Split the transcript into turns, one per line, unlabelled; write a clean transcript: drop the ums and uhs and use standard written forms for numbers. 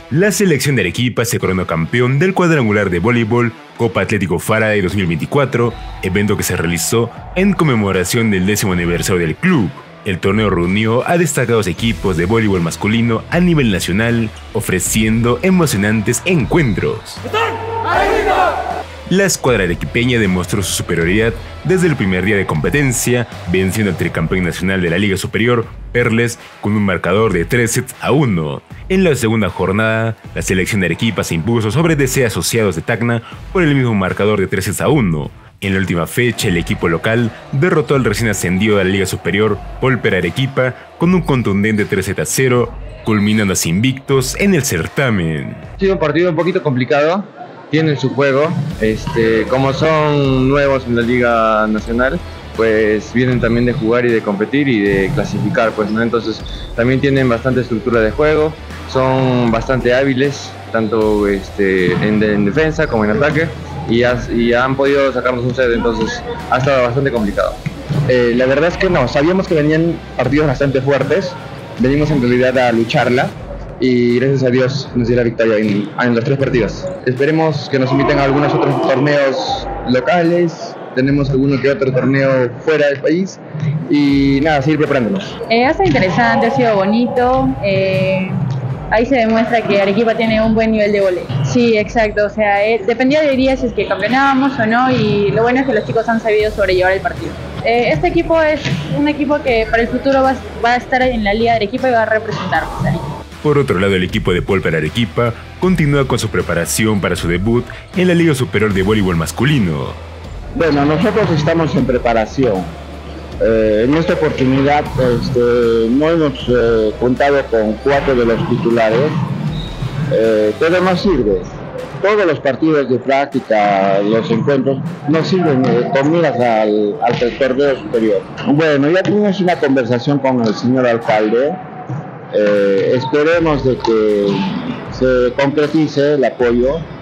La selección de Arequipa se coronó campeón del cuadrangular de voleibol Copa Atlético Faraday 2024, evento que se realizó en conmemoración del 10º aniversario del club. El torneo reunió a destacados equipos de voleibol masculino a nivel nacional, ofreciendo emocionantes encuentros. La escuadra arequipeña demostró su superioridad desde el primer día de competencia, venciendo al tricampeón nacional de la Liga Superior, Perles, con un marcador de 3-1. En la segunda jornada, la selección de Arequipa se impuso sobre DC Asociados de Tacna por el mismo marcador de 3-1. En la última fecha, el equipo local derrotó al recién ascendido de la Liga Superior, Polper Arequipa, con un contundente 3-0, culminando así invictos en el certamen.
Ha sido un partido un poquito complicado. Tienen su juego, como son nuevos en la Liga Nacional, pues vienen también de jugar y de competir y de clasificar, pues, ¿no? Entonces también tienen bastante estructura de juego, son bastante hábiles, tanto en defensa como en ataque, y han podido sacarnos un set, entonces ha estado bastante complicado.
La verdad es que no, sabíamos que venían partidos bastante fuertes, venimos en realidad a lucharla, y gracias a Dios nos dio la victoria en los 3 partidos. Esperemos que nos inviten a algunos otros torneos locales, tenemos alguno que otro torneo fuera del país y nada, seguir preparándonos.
Ha sido interesante, ha sido bonito, ahí se demuestra que Arequipa tiene un buen nivel de vóley. Sí, exacto, o sea, dependía de días si es que campeonábamos o no, y lo bueno es que los chicos han sabido sobrellevar el partido. Este equipo es un equipo que para el futuro va a estar en la Liga de Arequipa y va a representarnos.
Por otro lado, el equipo de Polper Arequipa continúa con su preparación para su debut en la Liga Superior de Voleibol Masculino.
Bueno, nosotros estamos en preparación. En esta oportunidad no hemos contado con 4 de los titulares, pero nos sirve. Todos los partidos de práctica, los encuentros, nos sirven con miras al torneo superior. Bueno, ya tuvimos una conversación con el señor alcalde. Esperemos de que se concretice el apoyo